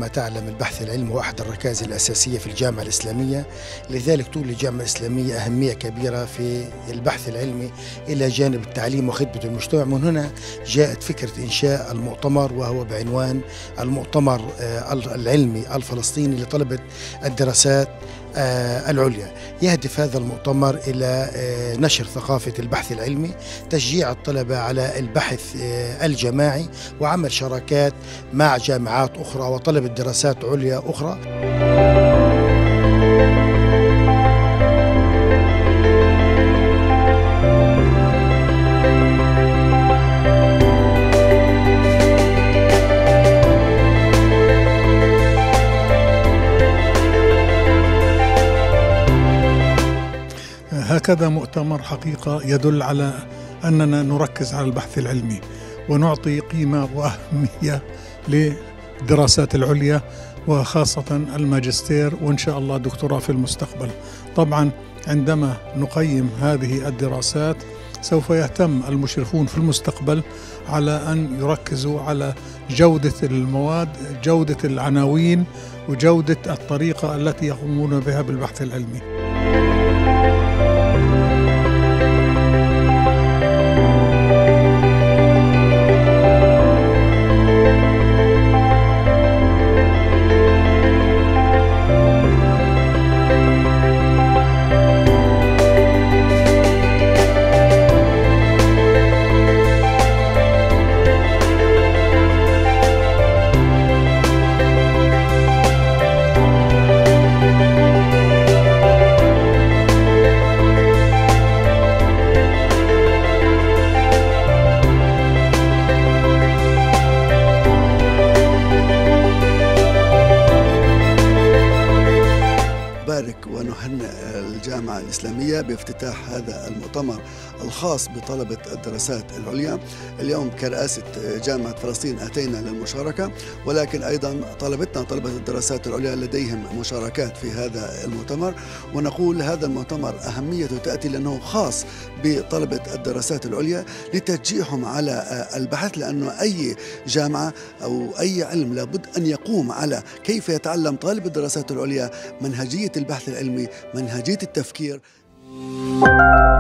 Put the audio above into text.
تعلم البحث العلمي هو أحد الركائز الأساسية في الجامعة الإسلامية، لذلك تولي الجامعة الإسلامية أهمية كبيرة في البحث العلمي إلى جانب التعليم وخدمة المجتمع. من هنا جاءت فكرة إنشاء المؤتمر، وهو بعنوان المؤتمر العلمي الفلسطيني لطلبة الدراسات العليا. يهدف هذا المؤتمر إلى نشر ثقافة البحث العلمي، تشجيع الطلبة على البحث الجماعي، وعمل شراكات مع جامعات أخرى وطلبة دراسات عليا أخرى. هكذا مؤتمر حقيقة يدل على أننا نركز على البحث العلمي ونعطي قيمة وأهمية للدراسات العليا، وخاصة الماجستير وإن شاء الله دكتوراه في المستقبل. طبعا عندما نقيم هذه الدراسات سوف يهتم المشرفون في المستقبل على أن يركزوا على جودة المواد، جودة العناوين، وجودة الطريقة التي يقومون بها بالبحث العلمي. ونهنئ الجامعة الإسلامية بافتتاح هذا المؤتمر الخاص بطلبة الدراسات العليا. اليوم كرئاسة جامعة فلسطين أتينا للمشاركة، ولكن أيضا طلبة الدراسات العليا لديهم مشاركات في هذا المؤتمر. ونقول هذا المؤتمر أهميته تأتي لأنه خاص بطلبة الدراسات العليا لتشجيعهم على البحث، لأنه أي جامعة أو أي علم لابد أن يقوم على كيف يتعلم طالب الدراسات العليا منهجية البحث العلمي، منهجية التفكير.